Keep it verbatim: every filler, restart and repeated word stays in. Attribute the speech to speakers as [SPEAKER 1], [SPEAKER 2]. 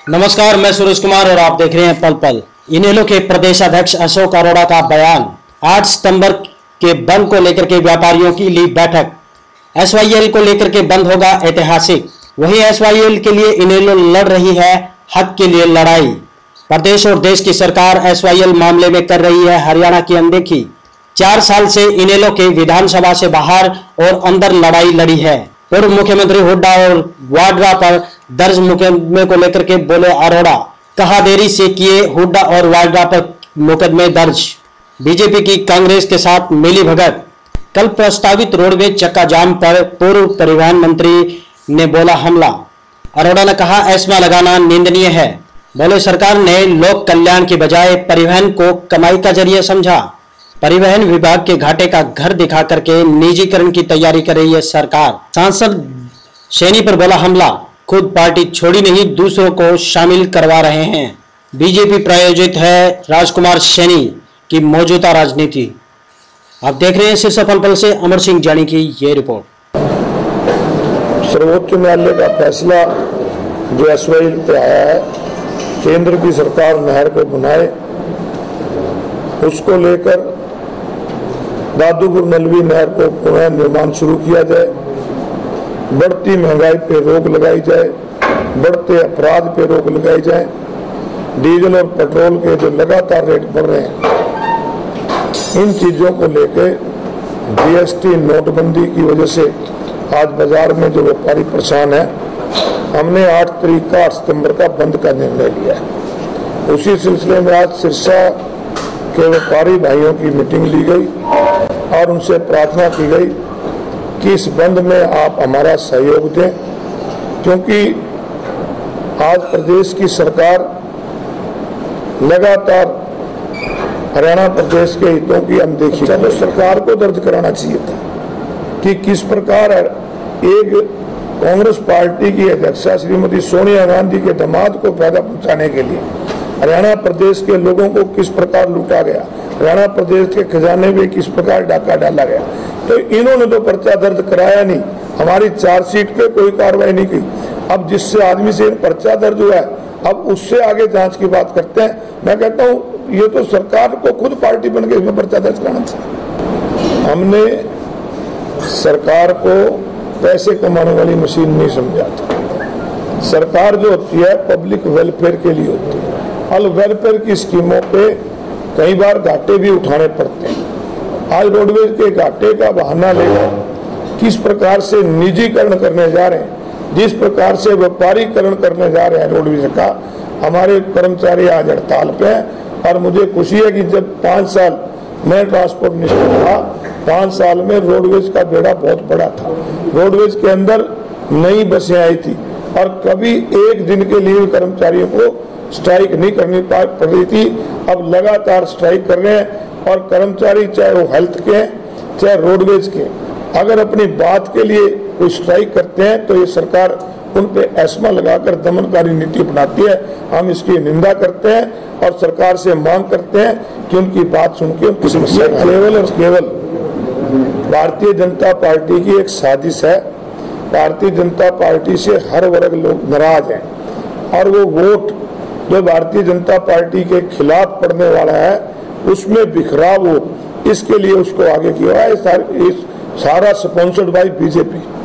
[SPEAKER 1] नमस्कार, मैं सूरज कुमार और आप देख रहे हैं पल पल। इनेलो के प्रदेश अध्यक्ष अशोक अरोड़ा का बयान। आठ सितंबर के बंद को लेकर के व्यापारियों की ली बैठक। एसवाईएल को लेकर के बंद होगा ऐतिहासिक। वहीं एसवाईएल के लिए इनेलो लड़ रही है हक के लिए लड़ाई। प्रदेश और देश की सरकार एसवाईएल मामले में कर रही है हरियाणा की अनदेखी। चार साल से इनेलो के विधानसभा से बाहर और अंदर लड़ाई लड़ी है। पूर्व मुख्यमंत्री हुड्डा और वाड्रा पर दर्ज मुकदमे को लेकर के बोले अरोड़ा। कहा देरी से किए हुड्डा और वाड्रा पर मुकदमे दर्ज। बीजेपी की कांग्रेस के साथ मिली भगत। कल प्रस्तावित रोडवेज चक्का जाम पर पूर्व परिवहन मंत्री ने बोला हमला। अरोड़ा ने कहा एस्मा लगाना निंदनीय है। बोले सरकार ने लोक कल्याण की बजाय परिवहन को कमाई का जरिया समझा। परिवहन विभाग के घाटे का घर दिखा करके निजीकरण की तैयारी कर रही है सरकार। सांसद सैनी पर बोला हमला। खुद पार्टी छोड़ी नहीं, दूसरों को शामिल करवा रहे हैं। बीजेपी प्रायोजित है राजकुमार सैनी की मौजूदा राजनीति। आप देख रहे हैं शीर्ष पल पल से अमर सिंह जानी की ये रिपोर्ट।
[SPEAKER 2] सर्वोच्च न्यायालय का फैसला जो एसवाईएल पे आया है, केंद्र की सरकार नहर को बनाए, उसको लेकर दादूपुर नलवी नहर को पुनः निर्माण शुरू किया जाए, बढ़ती महंगाई पे रोक लगाई जाए, बढ़ते अपराध पे रोक लगाई जाए, डीजल और पेट्रोल के जो लगातार रेट बढ़ रहे हैं, इन चीजों को लेके जीएसटी नोटबंदी की वजह से आज बाजार में जो व्यापारी परेशान है, हमने आठ तारीख का आठ सितंबर का बंद का निर्णय लिया है। उसी सिलसिले में आज सिरसा के व्यापारी भाइयों की मीटिंग ली गई और उनसे प्रार्थना की गई कि इस बंद में आप हमारा सहयोग दें, क्योंकि आज प्रदेश की सरकार लगातार हरियाणा प्रदेश के हितों की अनदेखी। तो सरकार को दर्ज कराना चाहिए था कि किस प्रकार एक कांग्रेस पार्टी की अध्यक्षा श्रीमती सोनिया गांधी के दामाद को फायदा पहुंचाने के लिए हरियाणा प्रदेश के लोगों को किस प्रकार लूटा गया, हरियाणा प्रदेश के खजाने में किस प्रकार डाका डाला गया। तो इन्होंने तो पर्चा दर्ज कराया नहीं, हमारी चार्जशीट पे कोई कार्रवाई नहीं की। अब जिससे आदमी से पर्चा दर्ज हुआ है, अब उससे आगे जांच की बात करते हैं। मैं कहता हूँ ये तो सरकार को खुद पार्टी बन के इसमें पर्चा दर्ज कराना चाहिए। हमने सरकार को पैसे कमाने वाली मशीन नहीं समझा था। सरकार जो होती है पब्लिक वेलफेयर के लिए होती है। अल वेलफेयर की स्कीमों पे कई बार घाटे भी उठाने पड़ते हैं। आज रोडवेज के घाटे का बहाना लेकर किस प्रकार से निजीकरण करने जा रहे हैं, जिस प्रकार से व्यापारीकरण करने जा रहे हैं रोडवेज का, हमारे कर्मचारी आज हड़ताल पे हैं। और मुझे खुशी है कि जब पाँच साल मैं ट्रांसपोर्ट मिनिस्टर था, पाँच साल में रोडवेज का बेड़ा बहुत बड़ा था। रोडवेज के अंदर नई बसें आई थी और कभी एक दिन के लिए कर्मचारियों को स्ट्राइक नहीं करनी पड़ रही थी। अब लगातार स्ट्राइक कर रहे हैं और कर्मचारी चाहे वो हेल्थ के हैं चाहे रोडवेज के, अगर अपनी बात के लिए कोई स्ट्राइक करते हैं तो ये सरकार उन पे एस्मा लगाकर दमनकारी नीति अपनाती है। हम इसकी निंदा करते हैं और सरकार से मांग करते हैं कि उनकी बात सुन के उनकी समस्या केवल और केवल भारतीय जनता पार्टी की एक साजिश है। भारतीय जनता पार्टी से हर वर्ग लोग नाराज हैं और वो वोट जो भारतीय जनता पार्टी के खिलाफ पड़ने वाला है उसमें बिखराव हो, इसके लिए उसको आगे किया है। सारा स्पॉन्सर्ड बाय बीजेपी।